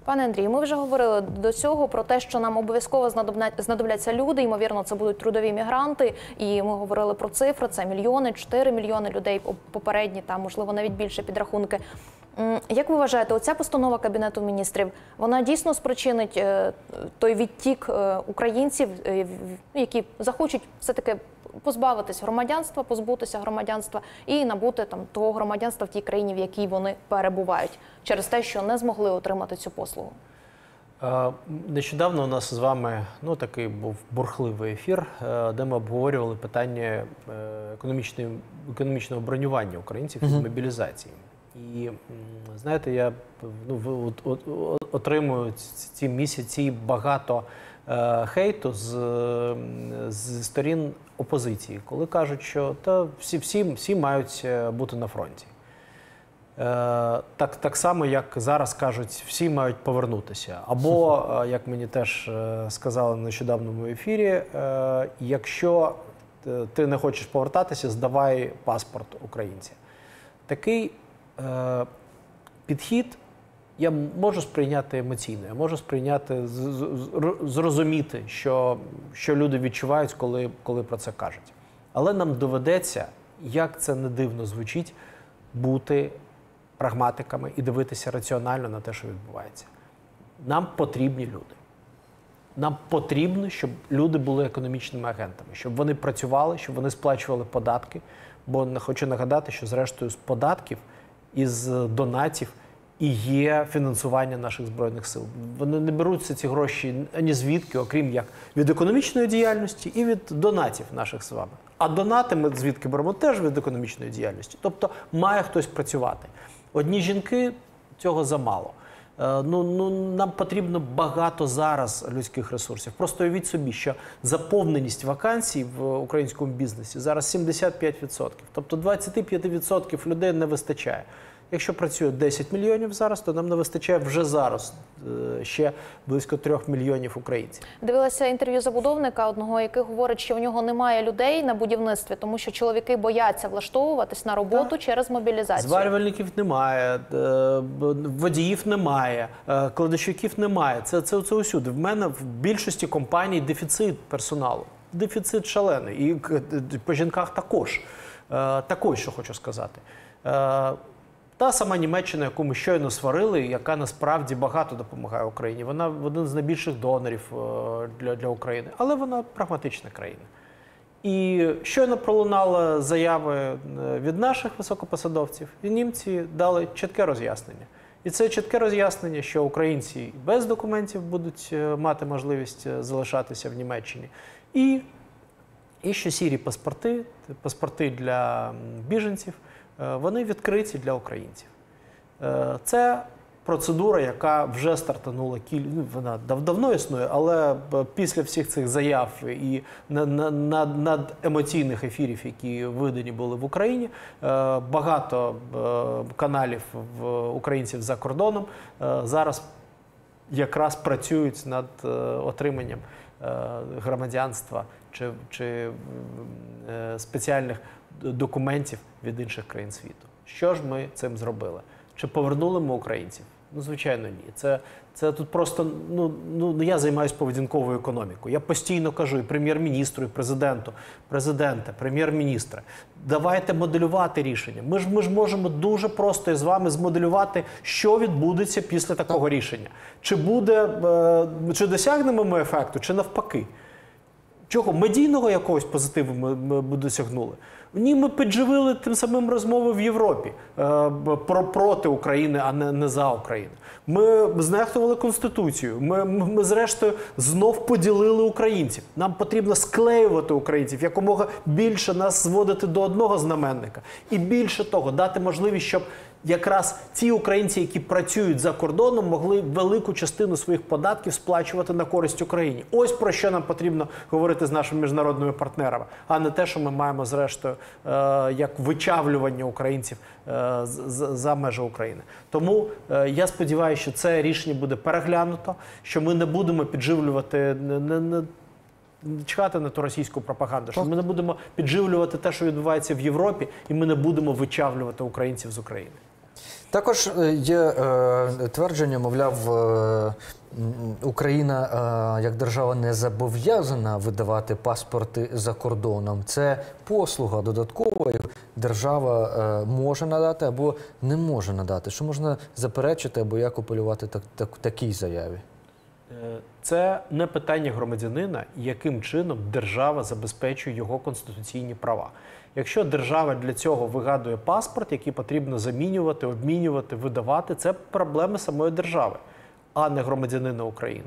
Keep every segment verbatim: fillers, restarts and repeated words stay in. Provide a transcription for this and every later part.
Пане Андрію, ми вже говорили до цього про те, що нам обов'язково знадобляться люди, ймовірно, це будуть трудові мігранти, і ми говорили про цифри, це мільйони, чотири мільйони людей, попередні, там, можливо, навіть більше підрахунки. Як ви вважаєте, оця постанова Кабінету міністрів, вона дійсно спричинить той відтік українців, які захочуть все-таки позбавитись громадянства, позбутися громадянства і набути там того громадянства в тій країні, в якій вони перебувають, через те, що не змогли отримати цю послугу? Нещодавно у нас з вами ну, такий був бурхливий ефір, де ми обговорювали питання економічного, економічного бронювання українців від мобілізації. І, знаєте, я ну, отримую ці місяці багато хейту з, з сторін опозиції, коли кажуть, що та всі, всі, всі мають бути на фронті. Так, так само, як зараз кажуть, всі мають повернутися. Або, як мені теж сказали на нещодавньому ефірі, якщо ти не хочеш повертатися, здавай паспорт українця. Такий е, підхід я можу сприйняти емоційно, я можу сприйняти, зрозуміти, що, що люди відчувають, коли, коли про це кажуть. Але нам доведеться, як це не дивно звучить, бути прагматиками і дивитися раціонально на те, що відбувається. Нам потрібні люди. Нам потрібно, щоб люди були економічними агентами, щоб вони працювали, щоб вони сплачували податки. Бо хочу нагадати, що зрештою з податків і з донатів і є фінансування наших Збройних сил. Вони не беруться ці гроші ані звідки, окрім як від економічної діяльності і від донатів наших з вами. А донати ми звідки беремо теж від економічної діяльності. Тобто має хтось працювати. Одні жінки цього замало. Ну, ну, нам потрібно багато зараз людських ресурсів. Просто уявіть собі, що заповненість вакансій в українському бізнесі зараз сімдесят п'ять відсотків. Тобто двадцять п'ять відсотків людей не вистачає. Якщо працює десять мільйонів зараз, то нам не вистачає вже зараз ще близько трьох мільйонів українців. Дивилася інтерв'ю забудовника одного, який говорить, що в нього немає людей на будівництві, тому що чоловіки бояться влаштовуватись на роботу так. через мобілізацію. Зварювальників немає, водіїв немає, кладовщиків немає. Це, це, це усюди. В мене в більшості компаній дефіцит персоналу. Дефіцит шалений. І по жінках також. Також, що хочу сказати. Та сама Німеччина, яку ми щойно сварили, яка насправді багато допомагає Україні. Вона один з найбільших донорів для, для України, але вона прагматична країна. І щойно пролунали заяви від наших високопосадовців, і німці дали чітке роз'яснення. І це чітке роз'яснення, що українці без документів будуть мати можливість залишатися в Німеччині. І, і що сірі паспорти, паспорти для біженців, вони відкриті для українців. Це процедура, яка вже стартанула, вона дав, давно існує, але після всіх цих заяв і надемоційних ефірів, які видані були в Україні, багато каналів українців за кордоном зараз якраз працюють над отриманням громадянства чи, чи спеціальних документів від інших країн світу. Що ж ми цим зробили? Чи повернули ми українців? Ну, звичайно, ні. Це, це тут просто, ну, ну, я займаюся поведінковою економікою. Я постійно кажу і прем'єр-міністру, і президенту, президенте, прем'єр-міністре, давайте моделювати рішення. Ми ж, ми ж можемо дуже просто з вами змоделювати, що відбудеться після такого рішення. Чи буде, чи досягнемо ми ефекту, чи навпаки. Чого? Медійного якогось позитиву ми, ми досягнули? Ні, ми підживили тим самим розмови в Європі е, про проти України, а не, не за Україну. Ми знехтували Конституцію. Ми, ми, ми, зрештою, знов поділили українців. Нам потрібно склеювати українців, якомога більше нас зводити до одного знаменника. І більше того, дати можливість, щоб якраз ті українці, які працюють за кордоном, могли велику частину своїх податків сплачувати на користь Україні. Ось про що нам потрібно говорити з нашими міжнародними партнерами, а не те, що ми маємо зрештою як вичавлювання українців за межі України. Тому я сподіваюся, що це рішення буде переглянуто, що ми не будемо підживлювати, не, не, чекати на ту російську пропаганду, що ми не будемо підживлювати те, що відбувається в Європі, і ми не будемо вичавлювати українців з України. Також е, є е, твердження, мовляв, е, м, Україна е, як держава не зобов'язана видавати паспорти за кордоном. Це послуга додаткова, яку держава е, може надати або не може надати. Що можна заперечити або як апелювати так, так, такій заяві? Це не питання громадянина, яким чином держава забезпечує його конституційні права. Якщо держава для цього вигадує паспорт, який потрібно замінювати, обмінювати, видавати, це проблеми самої держави, а не громадянина України.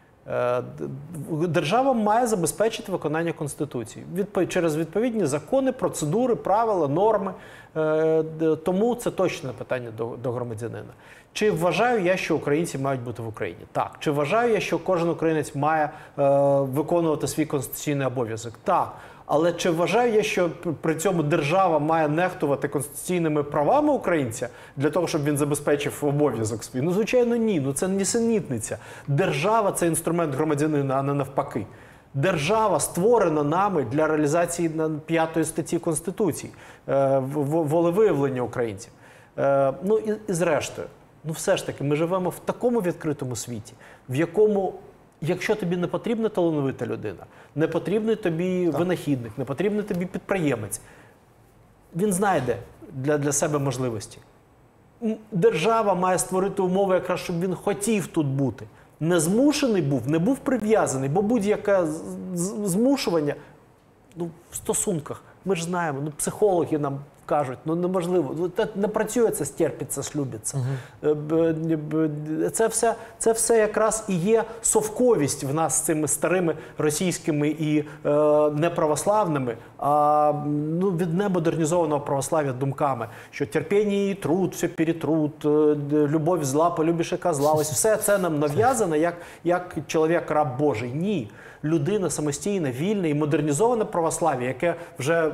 Держава має забезпечити виконання Конституції через відповідні закони, процедури, правила, норми. Тому це точне питання до, до громадянина. Чи вважаю я, що українці мають бути в Україні? Так. Чи вважаю я, що кожен українець має е, виконувати свій конституційний обов'язок? Так. Але чи вважаю я, що при цьому держава має нехтувати конституційними правами українця для того, щоб він забезпечив обов'язок свій? Ну, звичайно, ні. Ну, це нісенітниця. Держава – це інструмент громадянина, а не навпаки. Держава створена нами для реалізації п'ятої статті Конституції, е, волевиявлення українців. Е, ну і, і зрештою, ну все ж таки, ми живемо в такому відкритому світі, в якому, якщо тобі не потрібна талановита людина, не потрібний тобі так. винахідник, не потрібний тобі підприємець, він знайде для, для себе можливості. Держава має створити умови, якраз, щоб він хотів тут бути. Не змушений був, не був прив'язаний, бо будь-яке змушування ну, в стосунках, ми ж знаємо, ну, психологи нам кажуть, ну неможливо, не працює це, стерпиться, слюбиться. Угу. Це все, це все якраз і є совковість в нас з цими старими російськими і е, неправославними, а ну, від немодернізованого православ'я думками, що терпіння і труд, все перетрут, любов зла, полюбиш і козла, ось все це нам нав'язано як, як чоловік-раб Божий. Ні. Людина самостійна, вільна і модернізоване православ'я, яке вже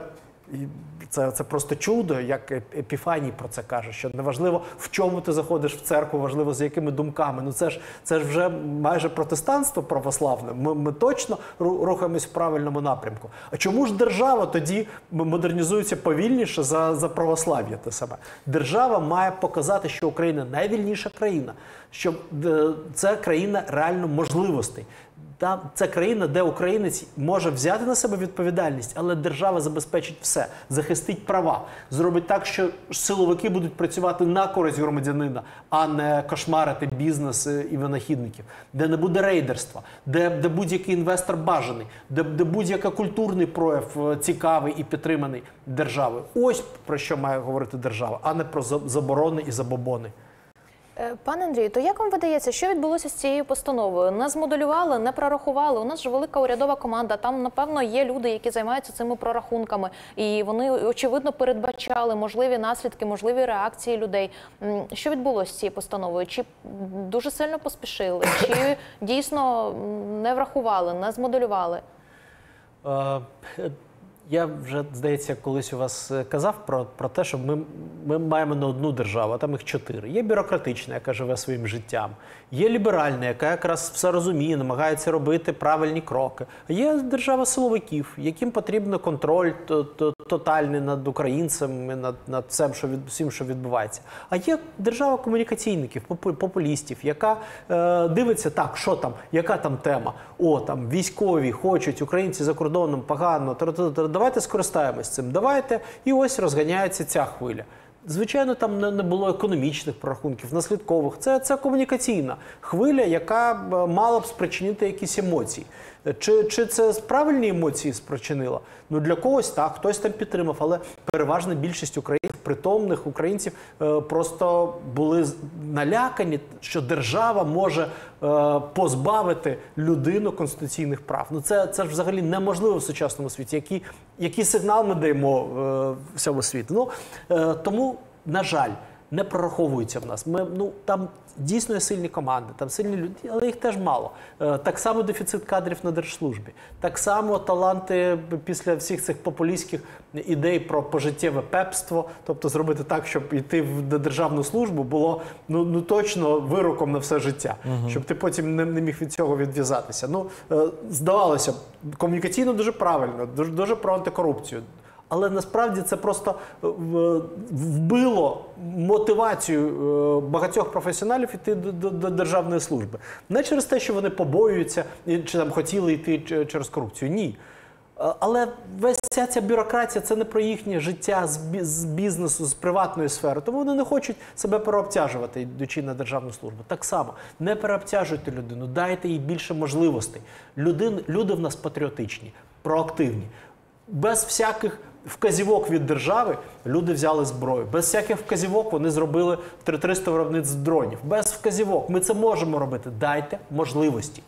Це, це просто чудо, як Епіфаній про це каже, що неважливо, в чому ти заходиш в церкву, важливо, з якими думками. Ну це ж, це ж вже майже протестанство православне. Ми, ми точно рухаємось в правильному напрямку. А чому ж держава тоді модернізується повільніше за, за православ'я те саме? Держава має показати, що Україна найвільніша країна, що це країна реально можливостей. Це країна, де українець може взяти на себе відповідальність, але держава забезпечить все, захистить права, зробить так, що силовики будуть працювати на користь громадянина, а не кошмарити бізнес і винахідників, де не буде рейдерства, де, де будь-який інвестор бажаний, де, де будь-який культурний прояв цікавий і підтриманий державою. Ось про що має говорити держава, а не про заборони і забобони. Пане Андрію, то як вам видається, що відбулося з цією постановою? Не змоделювали, не прорахували. У нас ж велика урядова команда, там, напевно, є люди, які займаються цими прорахунками. І вони, очевидно, передбачали можливі наслідки, можливі реакції людей. Що відбулося з цією постановою? Чи дуже сильно поспішили? Чи дійсно не врахували, не змоделювали? Я вже, здається, колись у вас казав про, про те, що ми, ми маємо не одну державу, а там їх чотири. Є бюрократична, яка живе своїм життям. Є ліберальна, яка якраз все розуміє, намагається робити правильні кроки. А є держава силовиків, яким потрібен контроль тотальний над українцями, над, над всім, що, від, всім, що відбувається. А є держава комунікаційників, популістів, яка е, дивиться так, що там, яка там тема. О, там військові хочуть, українці за кордоном погано, давайте скористаємось цим, давайте, і ось розганяється ця хвиля. Звичайно, там не, не було економічних прорахунків, наслідкових. Це, це комунікаційна хвиля, яка мала б спричинити якісь емоції. Чи, чи це правильні емоції спричинила? Ну, для когось так, хтось там підтримав, але переважна більшість українців, притомних українців, е, просто були налякані, що держава може е, позбавити людину конституційних прав. Ну, це, це ж взагалі неможливо в сучасному світі. Який, який сигнал ми даємо е, всьому світу? Ну, е, тому, на жаль, не прораховуються в нас. Ми, ну, там дійсно є сильні команди, там сильні люди, але їх теж мало. Так само дефіцит кадрів на держслужбі. Так само таланти після всіх цих популістських ідей про пожиттєве пепство, тобто зробити так, щоб йти в державну службу було ну, ну точно вироком на все життя, угу. щоб ти потім не, не міг від цього відв'язатися. Ну, здавалося б, комунікаційно дуже правильно, дуже, дуже про антикорупцію. Але насправді це просто вбило мотивацію багатьох професіоналів йти до, до, до державної служби. Не через те, що вони побоюються, чи там хотіли йти через корупцію. Ні. Але весь ця, ця бюрократія – це не про їхнє життя з бізнесу, з приватної сфери. Тому вони не хочуть себе переобтяжувати, йдучи на державну службу. Так само, не переобтяжуйте людину, дайте їй більше можливостей. Люди, люди в нас патріотичні, проактивні. Без всяких вказівок від держави люди взяли зброю. Без всяких вказівок вони зробили триста виробництв дронів. Без вказівок. Ми це можемо робити. Дайте можливості.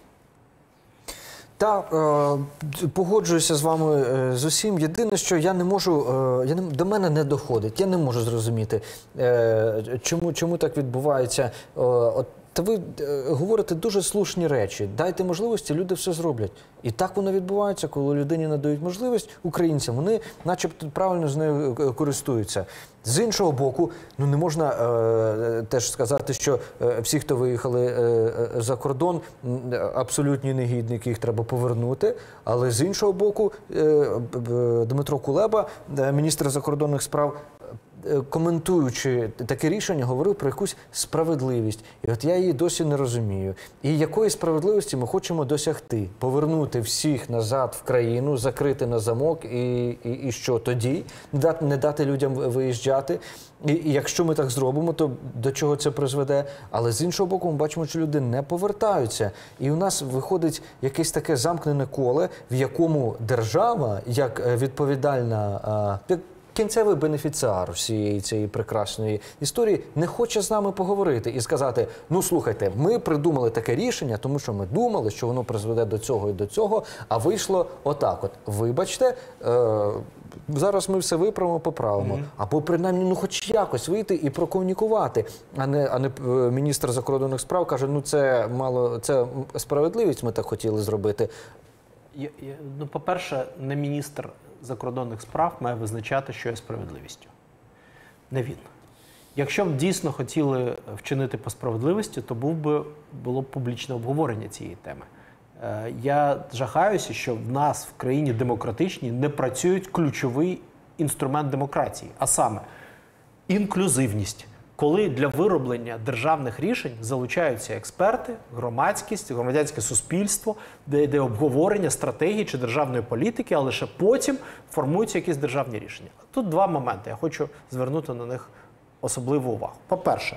Так, е, погоджуюся з вами е, з усім. Єдине, що я не можу, е, я не, до мене не доходить, я не можу зрозуміти, е, чому, чому так відбувається. Е, от, та ви е, говорите дуже слушні речі. Дайте можливості, люди все зроблять. І так воно відбувається, коли людині надають можливість українцям, вони начебто правильно з нею користуються. З іншого боку, ну не можна е, теж сказати, що е, всі, хто виїхали е, за кордон, абсолютні негідники, їх треба повернути. Але з іншого боку, е, Дмитро Кулеба, міністр закордонних справ, коментуючи таке рішення, говорив про якусь справедливість. І от я її досі не розумію. І якої справедливості ми хочемо досягти? Повернути всіх назад в країну, закрити на замок і, і, і що тоді? Не дати, не дати людям виїжджати? І, і якщо ми так зробимо, то до чого це призведе? Але з іншого боку, ми бачимо, що люди не повертаються. І у нас виходить якесь таке замкнене коле, в якому держава, як відповідальна, як кінцевий бенефіціар всієї цієї прекрасної історії, не хоче з нами поговорити і сказати: ну слухайте, ми придумали таке рішення, тому що ми думали, що воно призведе до цього і до цього, а вийшло отак от. Вибачте, е зараз ми все виправимо, поправимо. Mm-hmm. Або принаймні, ну хоч якось вийти і прокомунікувати, а не, а не міністр закордонних справ каже: ну це мало, це справедливість, ми так хотіли зробити. Я, я, ну, по-перше, не міністр закордонних справ має визначати, що є справедливістю. Не він. Якщо б дійсно хотіли вчинити по справедливості, то був би, було б публічне обговорення цієї теми. Е, я жахаюся, що в нас в країні демократичній не працює ключовий інструмент демократії, а саме інклюзивність. Коли для вироблення державних рішень залучаються експерти, громадськість, громадянське суспільство, де йде обговорення стратегії чи державної політики, а лише потім формуються якісь державні рішення. Тут два моменти. Я хочу звернути на них особливу увагу. По-перше,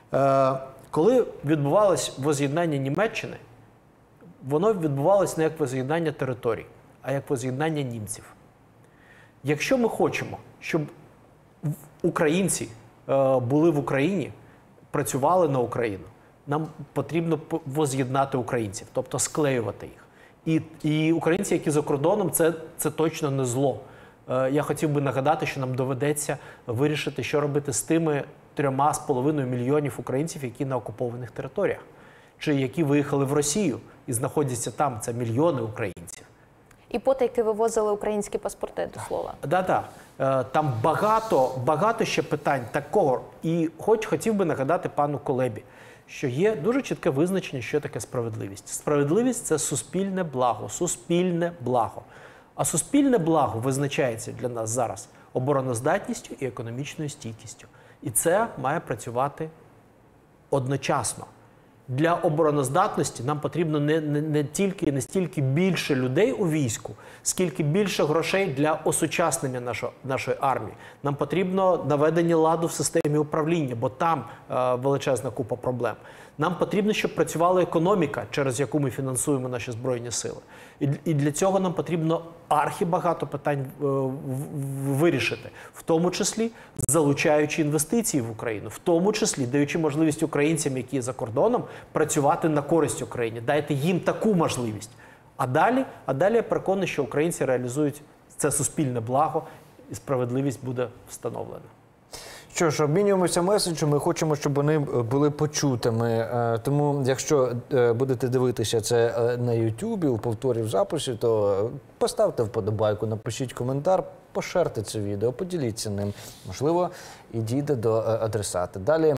коли відбувалось воз'єднання Німеччини, воно відбувалось не як воз'єднання територій, а як воз'єднання німців. Якщо ми хочемо, щоб українці були в Україні, працювали на Україну, нам потрібно воз'єднати українців, тобто склеювати їх. І, і українці, які за кордоном, це, це точно не зло. Я хотів би нагадати, що нам доведеться вирішити, що робити з тими трьома з половиною мільйонів українців, які на окупованих територіях, чи які виїхали в Росію і знаходяться там, це мільйони українців. І потайки вивозили українські паспорти, до слова. Так, так. Там багато, багато ще питань такого. І хоч хотів би нагадати пану Кулебі, що є дуже чітке визначення, що таке справедливість. Справедливість – це суспільне благо, суспільне благо. А суспільне благо визначається для нас зараз обороноздатністю і економічною стійкістю. І це має працювати одночасно. Для обороноздатності нам потрібно не, не, не тільки не стільки більше людей у війську, скільки більше грошей для осучаснення нашої, нашої армії. Нам потрібно наведення ладу в системі управління, бо там е, величезна купа проблем. Нам потрібно, щоб працювала економіка, через яку ми фінансуємо наші Збройні сили. І, і для цього нам потрібно архібагато питань е, вирішити, в тому числі залучаючи інвестиції в Україну, в тому числі даючи можливість українцям, які за кордоном, працювати на користь Україні. Дайте їм таку можливість. А далі, а далі я переконаний, що українці реалізують це суспільне благо і справедливість буде встановлена. Що ж, обмінюємося меседжами, хочемо, щоб вони були почутими. Тому, якщо будете дивитися це на Ютубі, у повторі в записі, то поставте вподобайку, напишіть коментар, пошерте це відео, поділіться ним. Можливо, і дійде до адресата. Далі